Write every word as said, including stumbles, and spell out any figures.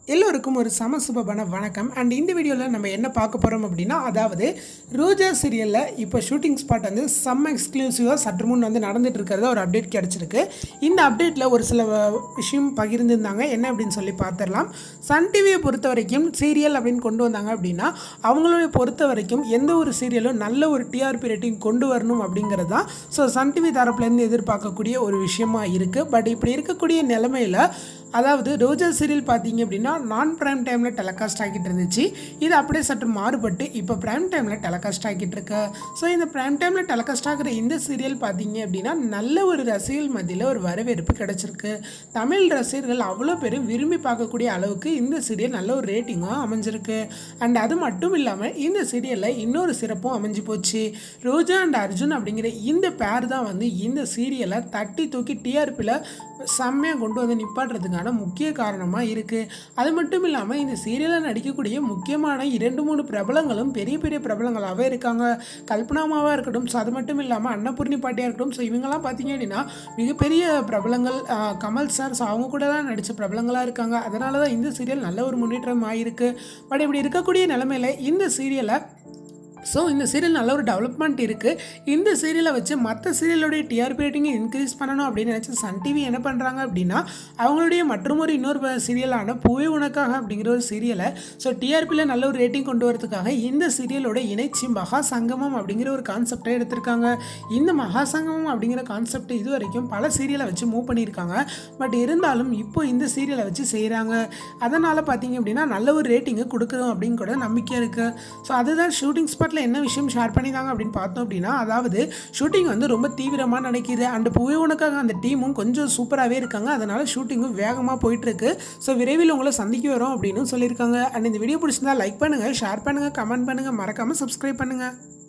எல்லோருக்கும் ஒரு சமசுபமான வணக்கம். அண்ட் இந்த வீடியோவில் நம்ம என்ன பார்க்க போகிறோம் அப்படின்னா, அதாவது ரோஜா சீரியலில் இப்போ ஷூட்டிங் ஸ்பாட் வந்து செம் எக்ஸ்க்ளூசிவாக சற்று முன் வந்து நடந்துட்டு இருக்கிறத ஒரு அப்டேட் கிடச்சிருக்கு. இந்த அப்டேட்டில் ஒரு சில விஷயம் பகிர்ந்துருந்தாங்க. என்ன அப்படின்னு சொல்லி பார்த்துடலாம். சன் டிவியை பொறுத்த வரைக்கும் சீரியல் அப்படின்னு கொண்டு வந்தாங்க அப்படின்னா, அவங்களோட பொறுத்த வரைக்கும் எந்த ஒரு சீரியலும் நல்ல ஒரு டிஆர்பி ரேட்டிங் கொண்டு வரணும் அப்படிங்கிறது தான் ஸோ சன் டிவி தரப்புலேருந்து எதிர்பார்க்கக்கூடிய ஒரு விஷயமா இருக்குது. பட் இப்படி இருக்கக்கூடிய நிலைமையில், அதாவது ரோஜா சீரியல் பார்த்தீங்க அப்படின்னா நான் ப்ரைம் டைமில் டெலிகாஸ்ட் ஆகிட்டு இருந்துச்சு. இது அப்படியே சற்று மாறுபட்டு இப்போ ப்ரைம் டைமில் டெலிகாஸ்ட் ஆகிட்டு இருக்கு. ஸோ இந்த ப்ரைம் டைமில் டெலிகாஸ்ட் ஆகிற இந்த சீரியல் பார்த்தீங்க அப்படின்னா நல்ல ஒரு ரசிகர்கள் மத்தியில் ஒரு வரவேற்பு கிடச்சிருக்கு. தமிழ் ரசிகர்கள் அவ்வளோ பேர் விரும்பி பார்க்கக்கூடிய அளவுக்கு இந்த சீரியல் நல்ல ஒரு ரேட்டிங்கும் அமைஞ்சிருக்கு. அண்ட் அது மட்டும் இல்லாமல் இந்த சீரியலில் இன்னொரு சிறப்பும் அமைஞ்சு போச்சு. ரோஜா அண்ட் அர்ஜுன் அப்படிங்கிற இந்த பேர் தான் வந்து இந்த சீரியலை தட்டி தூக்கி டிஆர்பியில் செம்மையாக கொண்டு வந்து நிப்பாட்டுறதுக்கான முக்கிய காரணமாக இருக்குது. அது மட்டும் இல்லாமல் இந்த சீரியலில் நடிக்கக்கூடிய முக்கியமான இரண்டு மூணு பிரபலங்களும் பெரிய பெரிய பிரபலங்களாகவே இருக்காங்க. கல்பனாமாவாக இருக்கட்டும், ஸோ அது மட்டும் இல்லாமல் அன்னபூர்ணி பாட்டியாக இருக்கட்டும், ஸோ இவங்கெல்லாம் பார்த்தீங்க அப்படின்னா மிகப்பெரிய பிரபலங்கள். கமல் சார், ஸோ அவங்க கூட தான் நடித்த பிரபலங்களாக இருக்காங்க. அதனால தான் இந்த சீரியல் நல்ல ஒரு முன்னேற்றம் ஆகிருக்கு. பட் இப்படி இருக்கக்கூடிய நிலைமையில் இந்த சீரியலை ஸோ இந்த சீரியல் நல்ல ஒரு டெவலப்மெண்ட் இருக்குது. இந்த சீரியலை வச்சு மற்ற சீரியலுடைய டிஆர்பி ரேட்டிங்கை இன்க்ரீஸ் பண்ணணும் அப்படின்னு நினச்சி சன் டிவி என்ன பண்ணுறாங்க அப்படின்னா, அவங்களுடைய மற்றும் ஒரு இன்னொரு சீரியலான பoovae unakaga அப்படிங்கிற ஒரு சீரியலை ஸோ டிஆர்பியில் நல்ல ஒரு ரேட்டிங் கொண்டு வரதுக்காக இந்த சீரியலோட இணைச்சி மகா சங்கமம் அப்படிங்கிற ஒரு கான்செப்டை எடுத்திருக்காங்க. இந்த மகா சங்கமம் அப்படிங்கிற கான்செப்ட் இது வரைக்கும் பல சீரியலை வச்சு மூவ் பண்ணியிருக்காங்க. பட் இருந்தாலும் இப்போ இந்த சீரியலை வச்சு செய்கிறாங்க. அதனால் பார்த்தீங்க அப்படின்னா நல்ல ஒரு ரேட்டிங்கை கொடுக்குறோம் அப்படின்னு கூட நம்பிக்கை இருக்குது. ஸோ அதுதான் ஷூட்டிங் ஸ்பாட் என்ன விஷயம் ஷேர் பண்ணிதாங்க அப்படின்னு பார்த்தோம் அப்படின்னா, அதாவது ஷூட்டிங் வந்து ரொம்ப தீவிரமாக நடக்குது. அண்ட் poovae unakaga அந்த டீமும் கொஞ்சம் சூப்பராகவே இருக்காங்க. அதனால ஷூட்டிங்கும் வேகமாக போயிட்டு இருக்கு. ஸோ விரைவில் உங்களை சந்திக்க வரோம் அப்படின்னு சொல்லியிருக்காங்க. அண்ட் இந்த வீடியோ பிடிச்சிருந்தா லைக் பண்ணுங்கள், ஷேர் பண்ணுங்கள், கமெண்ட் பண்ணுங்கள், மறக்காமல் சப்ஸ்கிரைப் பண்ணுங்கள்.